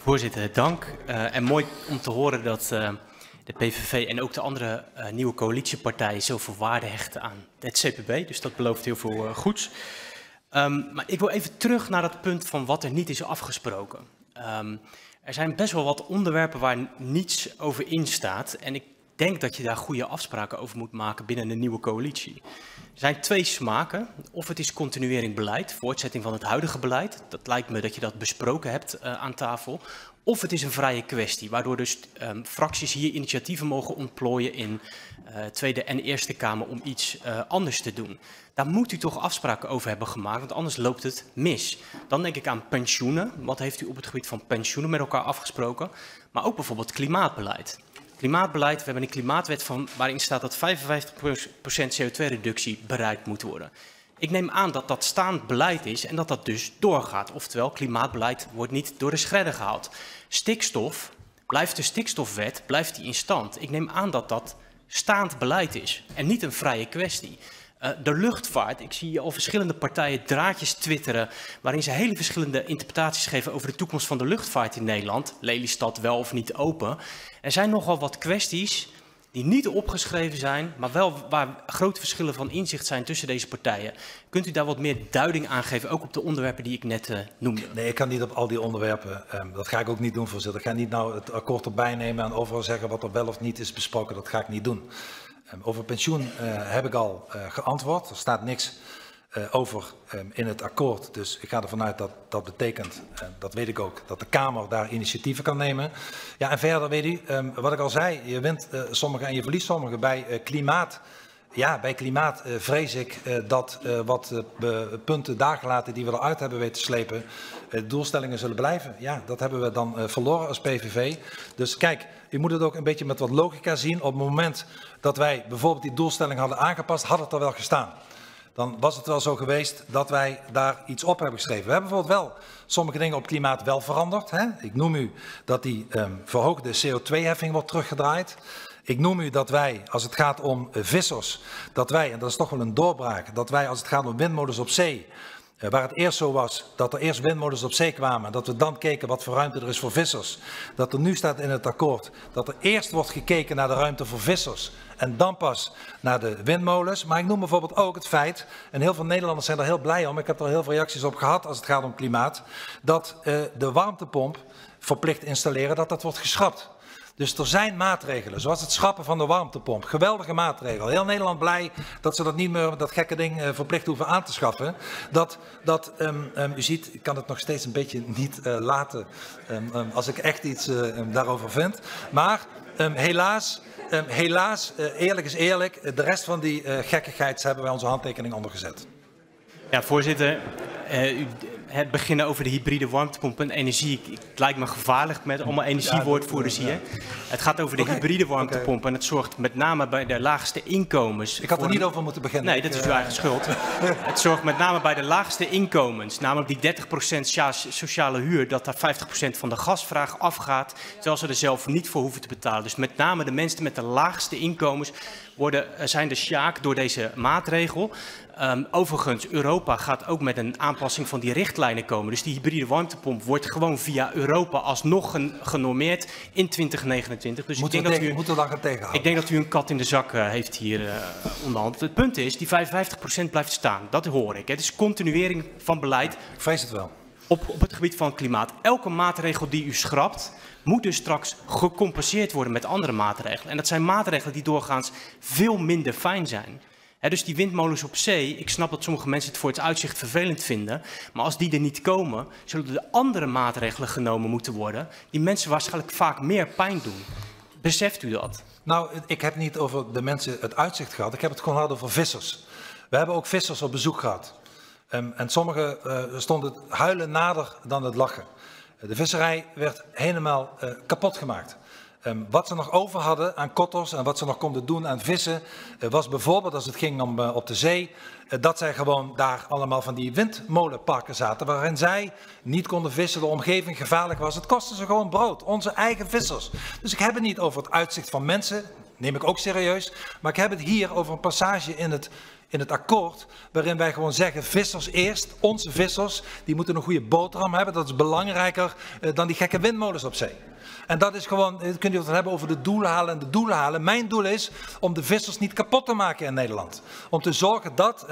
Voorzitter, dank. En mooi om te horen dat de PVV en ook de andere nieuwe coalitiepartijen zoveel waarde hechten aan het CPB. Dus dat belooft heel veel goeds. Maar ik wil even terug naar dat punt van wat er niet is afgesproken. Er zijn best wel wat onderwerpen waar niets over in staat. En ik denk dat je daar goede afspraken over moet maken binnen de nieuwe coalitie. Er zijn twee smaken. Of het is continuering beleid, voortzetting van het huidige beleid. Dat lijkt me dat je dat besproken hebt aan tafel. Of het is een vrije kwestie, waardoor dus fracties hier initiatieven mogen ontplooien in Tweede en Eerste Kamer om iets anders te doen. Daar moet u toch afspraken over hebben gemaakt, want anders loopt het mis. Dan denk ik aan pensioenen. Wat heeft u op het gebied van pensioenen met elkaar afgesproken? Maar ook bijvoorbeeld klimaatbeleid. Klimaatbeleid, we hebben een klimaatwet waarin staat dat 55% CO2-reductie bereikt moet worden. Ik neem aan dat dat staand beleid is en dat dat dus doorgaat. Oftewel, klimaatbeleid wordt niet door de schredder gehaald. Stikstof, blijft de stikstofwet, blijft die in stand. Ik neem aan dat dat staand beleid is en niet een vrije kwestie. De luchtvaart, ik zie al verschillende partijen draadjes twitteren waarin ze hele verschillende interpretaties geven over de toekomst van de luchtvaart in Nederland. Lelystad wel of niet open. Er zijn nogal wat kwesties die niet opgeschreven zijn, maar wel waar grote verschillen van inzicht zijn tussen deze partijen. Kunt u daar wat meer duiding aan geven, ook op de onderwerpen die ik net noemde? Nee, ik kan niet op al die onderwerpen. Dat ga ik ook niet doen, voorzitter. Ik ga niet nou het akkoord erbij nemen en overal zeggen wat er wel of niet is besproken. Dat ga ik niet doen. Over pensioen heb ik al geantwoord. Er staat niks over in het akkoord. Dus ik ga ervan uit dat dat betekent, dat weet ik ook, dat de Kamer daar initiatieven kan nemen. Ja, en verder weet u, wat ik al zei, je wint sommige en je verliest sommige. Bij klimaat, ja, bij klimaat vrees ik dat wat punten daar gelaten die we eruit hebben weten slepen, doelstellingen zullen blijven. Ja, dat hebben we dan verloren als PVV. Dus kijk, u moet het ook een beetje met wat logica zien. Op het moment dat wij bijvoorbeeld die doelstelling hadden aangepast, had het er wel gestaan. Dan was het wel zo geweest dat wij daar iets op hebben geschreven. We hebben bijvoorbeeld wel sommige dingen op klimaat wel veranderd. Hè? Ik noem u dat die verhoogde CO2-heffing wordt teruggedraaid. Ik noem u dat wij, als het gaat om vissers, dat wij, en dat is toch wel een doorbraak, dat wij als het gaat om windmolens op zee, waar het eerst zo was dat er eerst windmolens op zee kwamen, dat we dan keken wat voor ruimte er is voor vissers. Dat er nu staat in het akkoord dat er eerst wordt gekeken naar de ruimte voor vissers en dan pas naar de windmolens. Maar ik noem bijvoorbeeld ook het feit, en heel veel Nederlanders zijn er heel blij om, ik heb er heel veel reacties op gehad als het gaat om klimaat, dat de warmtepomp verplicht installeren, dat wordt geschrapt. Dus er zijn maatregelen, zoals het schrappen van de warmtepomp. Geweldige maatregel. Heel Nederland blij dat ze dat niet meer, dat gekke ding, verplicht hoeven aan te schaffen. U ziet, ik kan het nog steeds een beetje niet laten als ik echt iets daarover vind. Maar helaas, eerlijk is eerlijk, de rest van die gekkigheid hebben wij onze handtekening onder gezet. Ja, voorzitter. Het beginnen over de hybride warmtepomp en energie. Het lijkt me gevaarlijk met allemaal energiewoordvoerders hier. Het gaat over de hybride warmtepomp en het zorgt met name bij de laagste inkomens. Ik had er niet over moeten beginnen. Nee, dat is uw eigen schuld. Het zorgt met name bij de laagste inkomens, namelijk die 30% sociale huur, dat daar 50% van de gasvraag afgaat, terwijl ze er zelf niet voor hoeven te betalen. Dus met name de mensen met de laagste inkomens zijn de sjaak door deze maatregel. Overigens, Europa gaat ook met een aanpassing van die richtlijnen komen. Dus die hybride warmtepomp wordt gewoon via Europa alsnog genormeerd in 2029. Dus ik denk dat u een kat in de zak heeft hier onderhand. Het punt is, die 55% blijft staan. Dat hoor ik. Het is continuering van beleid. Ik vrees het wel. Op het gebied van klimaat. Elke maatregel die u schrapt, moet dus straks gecompenseerd worden met andere maatregelen. En dat zijn maatregelen die doorgaans veel minder fijn zijn. Dus die windmolens op zee, ik snap dat sommige mensen het voor het uitzicht vervelend vinden, maar als die er niet komen, zullen er andere maatregelen genomen moeten worden, die mensen waarschijnlijk vaak meer pijn doen. Beseft u dat? Nou, ik heb niet over de mensen het uitzicht gehad, ik heb het gewoon gehad over vissers. We hebben ook vissers op bezoek gehad. En sommigen stonden het huilen nader dan het lachen. De visserij werd helemaal kapot gemaakt. Wat ze nog over hadden aan kotters en wat ze nog konden doen aan vissen, was bijvoorbeeld als het ging om op de zee, dat zij gewoon daar allemaal van die windmolenparken zaten, waarin zij niet konden vissen, de omgeving gevaarlijk was. Het kostte ze gewoon brood, onze eigen vissers. Dus ik heb het niet over het uitzicht van mensen, neem ik ook serieus, maar ik heb het hier over een passage in het akkoord, waarin wij gewoon zeggen, vissers eerst, onze vissers, die moeten een goede boterham hebben. Dat is belangrijker dan die gekke windmolens op zee. En dat is gewoon, kun je het hebben over de doelen halen en de doelen halen. Mijn doel is om de vissers niet kapot te maken in Nederland. Om te zorgen dat,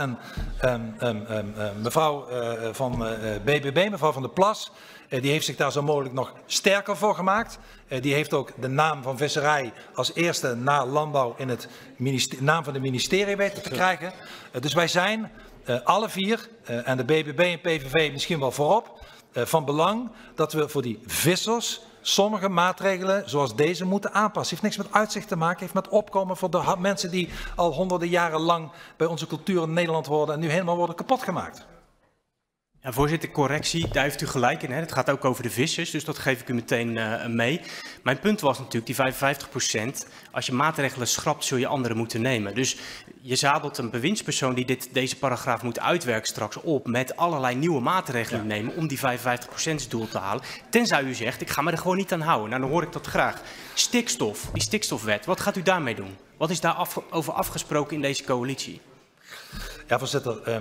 mevrouw van BBB, mevrouw van der Plas, die heeft zich daar zo mogelijk nog sterker voor gemaakt. Die heeft ook de naam van visserij als eerste na landbouw in het naam van het ministerie weten te krijgen. Dus wij zijn alle vier, en de BBB en PVV misschien wel voorop, van belang dat we voor die vissers sommige maatregelen zoals deze moeten aanpassen. Het heeft niks met uitzicht te maken, heeft met opkomen voor de mensen die al honderden jaren lang bij onze cultuur in Nederland worden en nu helemaal worden kapotgemaakt. Ja, voorzitter, correctie, daar heeft u gelijk in. Hè? Het gaat ook over de vissers, dus dat geef ik u meteen mee. Mijn punt was natuurlijk die 55%. Als je maatregelen schrapt, zul je andere moeten nemen. Dus je zadelt een bewindspersoon die deze paragraaf moet uitwerken straks op met allerlei nieuwe maatregelen nemen om die 55% doel te halen. Tenzij u zegt, ik ga me er gewoon niet aan houden. Nou, dan hoor ik dat graag. Stikstof, die stikstofwet, wat gaat u daarmee doen? Wat is daar over afgesproken in deze coalitie? Ja, voorzitter.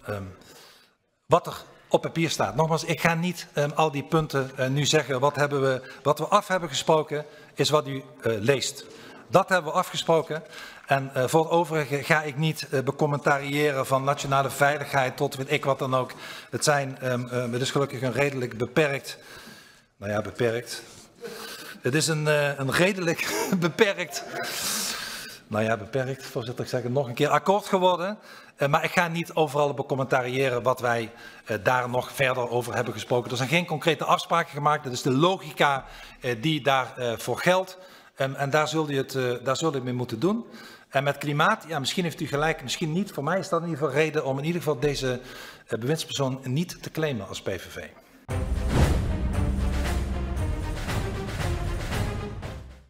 Wat er op papier staat. Nogmaals, ik ga niet al die punten nu zeggen. Wat we af hebben gesproken is wat u leest. Dat hebben we afgesproken. En voor het overige ga ik niet becommentariëren van nationale veiligheid tot weet ik wat dan ook. Het is gelukkig een redelijk beperkt. Nou ja, beperkt. Het is een redelijk beperkt. Nou ja, beperkt, voorzitter, ik zeg het nog een keer, akkoord geworden. Maar ik ga niet overal becommentariëren wat wij daar nog verder over hebben gesproken. Er zijn geen concrete afspraken gemaakt. Dat is de logica die daarvoor geldt. En daar zul je het mee moeten doen. En met klimaat, ja, misschien heeft u gelijk, misschien niet. Voor mij is dat in ieder geval reden om in ieder geval deze bewindspersoon niet te claimen als PVV.